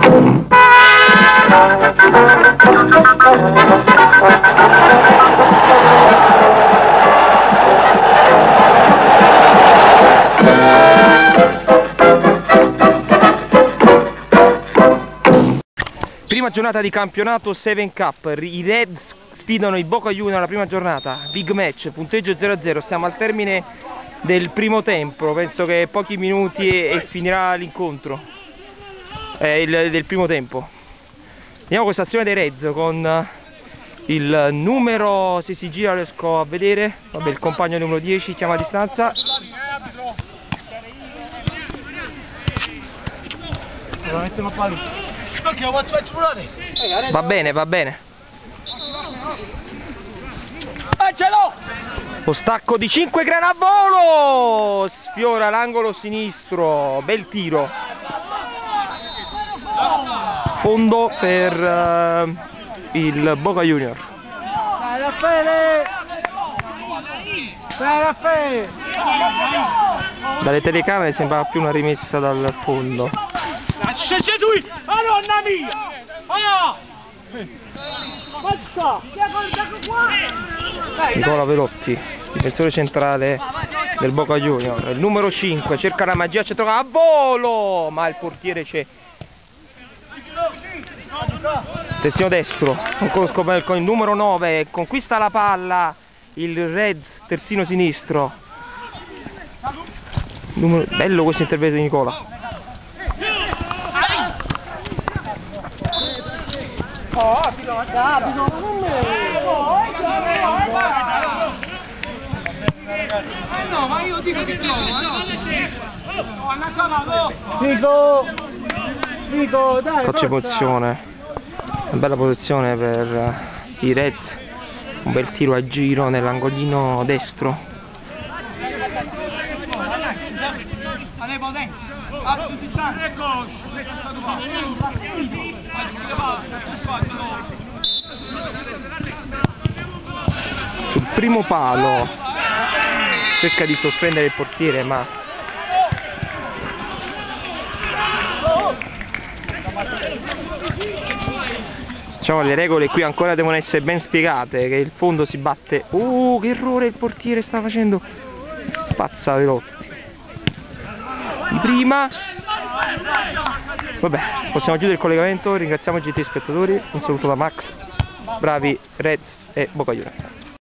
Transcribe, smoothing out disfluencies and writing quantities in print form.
Prima giornata di campionato 7 Cup, i Reds sfidano i Boca Juniors alla prima giornata, big match, punteggio 0-0, siamo al termine del primo tempo, penso che pochi minuti e finirà l'incontro del primo tempo. Vediamo questa azione dei Reds con il numero, se si gira riesco a vedere, vabbè, il compagno numero 10 chiama a distanza. Va bene, va bene. Lo stacco di 5 grana a volo, sfiora l'angolo sinistro, bel tiro. Fondo per il Boca Junior. Dalle telecamere sembrava più una rimessa dal fondo. Nicola Velotti, difensore centrale del Boca Junior, il numero 5 cerca la magia, c'è a volo, ma il portiere c'è. Terzino destro, ancora con il numero 9, conquista la palla il Reds, terzino sinistro. Bello questo intervento di Nicola. No, ma io dico che no. Nico, dai. Faccia posizione, una bella posizione per i Reds, un bel tiro a giro nell'angolino destro. Sul primo palo cerca di sorprendere il portiere, ma diciamo le regole qui ancora devono essere ben spiegate, che il fondo si batte. Che errore il portiere sta facendo, spazza Velotti di prima. Vabbè, possiamo chiudere il collegamento, ringraziamo i GT spettatori, un saluto da Max, bravi Reds e Boca Juniors.